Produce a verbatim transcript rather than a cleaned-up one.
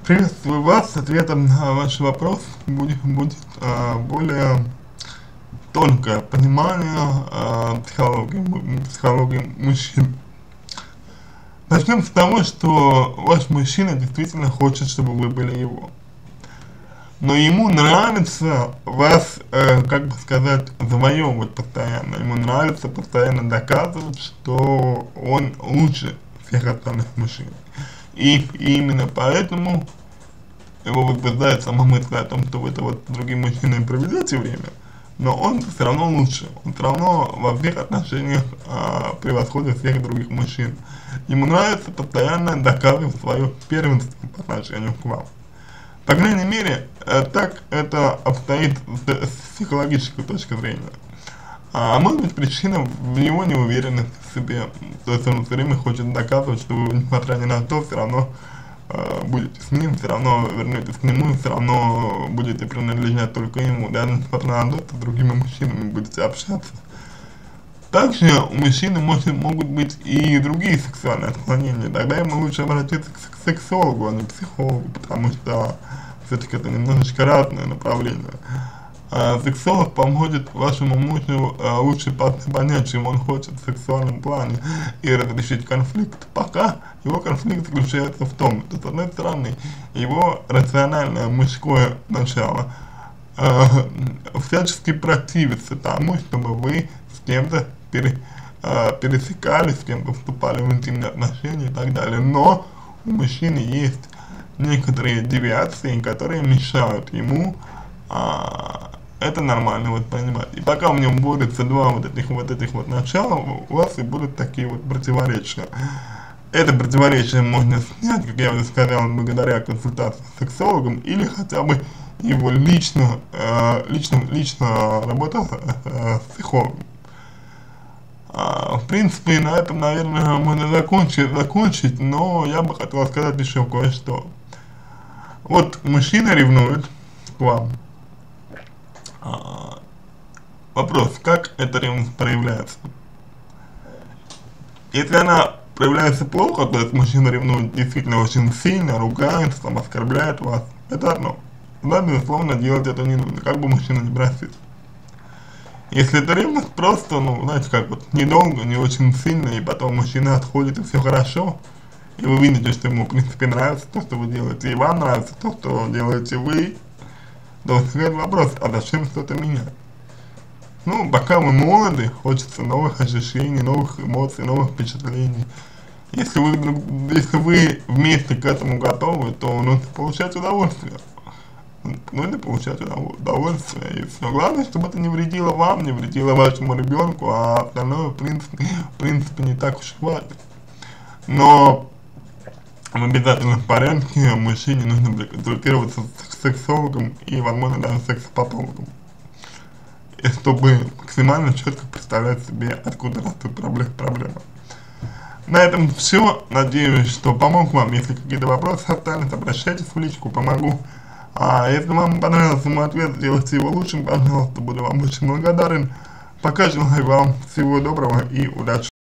Приветствую вас. Ответом на ваш вопрос будет, будет а, более тонкое понимание а, психологии, психологии мужчин. Начнем с того, что ваш мужчина действительно хочет, чтобы вы были его. Но ему нравится вас, э, как бы сказать, завоевывать постоянно. Ему нравится постоянно доказывать, что он лучше всех остальных мужчин. И, и именно поэтому его возбуждает сама мысль о том, что вы это вот с другим мужчиной проведете время, но он все равно лучше, он все равно во всех отношениях а, превосходит всех других мужчин. Ему нравится постоянно доказывать свое первенство по отношению к вам. По крайней мере, так это обстоит с психологической точки зрения. А может быть, причина в его неуверенности в себе. То есть он все время хочет доказывать, что вы, несмотря ни на что, все равно э, будете с ним, все равно вернетесь к нему, все равно будете принадлежать только ему, даже несмотря на то, что с другими мужчинами будете общаться. Также у мужчины может, могут быть и другие сексуальные отклонения, тогда ему лучше обратиться к сексологу, а не к психологу, потому что все-таки это немножечко разное направление. А сексолог поможет вашему мужу а, лучше понять, чем он хочет в сексуальном плане и разрешить конфликт. Пока его конфликт заключается в том, что с одной стороны его рациональное мужское начало а, всячески противится тому, чтобы вы с кем-то пере, а, пересекались, с кем-то вступали в интимные отношения и так далее. Но у мужчины есть некоторые девиации, которые мешают ему а, это нормально вот понимать. И пока в нем борются два вот этих вот этих вот начала, у вас и будут такие вот противоречия. Это противоречие можно снять, как я уже сказал, благодаря консультации с сексологом или хотя бы его лично, э, лично, лично работа э, с психологом. А, в принципе, на этом, наверное, можно закончить, закончить, но я бы хотел сказать еще кое-что. Вот мужчина ревнует к вам. А, вопрос, как эта ревность проявляется? Если она проявляется плохо, то есть мужчина ревнует действительно очень сильно, ругается, там, оскорбляет вас, это одно. Да, безусловно, делать это не нужно, как бы мужчина не просил. Если это ревность просто, ну, знаете, как вот, недолго, не очень сильно, и потом мужчина отходит, и все хорошо, и вы видите, что ему, в принципе, нравится то, что вы делаете, и вам нравится то, что делаете вы, то возникает вопрос, а зачем что-то менять? Ну, пока мы молоды, хочется новых ощущений, новых эмоций, новых впечатлений. Если вы, если вы вместе к этому готовы, то нужно получать удовольствие. Нужно получать удовольствие. И все. Главное, чтобы это не вредило вам, не вредило вашему ребенку, а остальное, в принципе, в принципе не так уж и хватит. Но в обязательном порядке мужчине нужно консультироваться с сексологом и, возможно, даже сексопатологом, и чтобы максимально четко представлять себе, откуда растут проблемы. На этом все. Надеюсь, что помог вам. Если какие-то вопросы остались, обращайтесь в личку, помогу. А если вам понравился мой ответ, сделайте его лучшим, пожалуйста, буду вам очень благодарен. Пока желаю вам всего доброго и удачи.